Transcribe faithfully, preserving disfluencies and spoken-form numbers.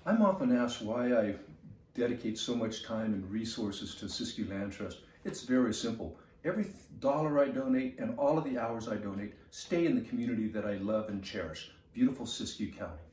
I'm often asked why I dedicate so much time and resources to Siskiyou Land Trust. It's very simple. Every dollar I donate and all of the hours I donate stay in the community that I love and cherish, beautiful Siskiyou County.